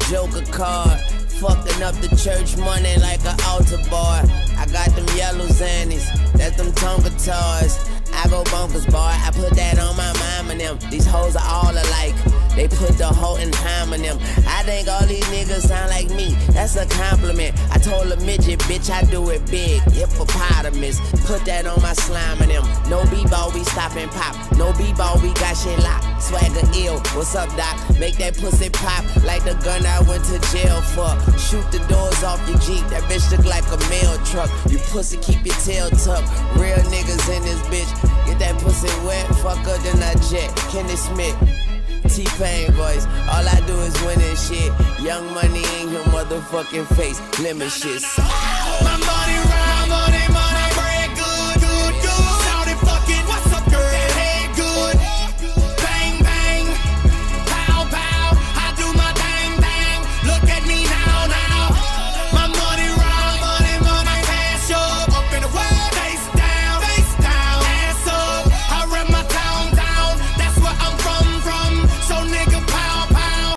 Joker card. Fucking up the church money like an altar boy. I got them yellow zannies, that's them Tonka toys. I go bonkers, boy, I put that on my mom and them. These hoes are all alike, they put the hoe in time in them. I think all these niggas sound like me, that's a compliment. I told a midget, bitch, I do it big, hippopotamus. Put that on my slime and them. No b-ball, we stop and pop. No b-ball, we got shit locked. Swagger ill, what's up, doc? Make that pussy pop like the gun I went to jail for. Shoot the doors off your Jeep, that bitch look like a mail truck. You pussy, keep your tail tucked. Real niggas in this bitch, get that pussy wet, fuck her then I jet. Kenny Smith, T-Pain voice, all I do is win and shit. Young money in your motherfucking face, lemon shit. My money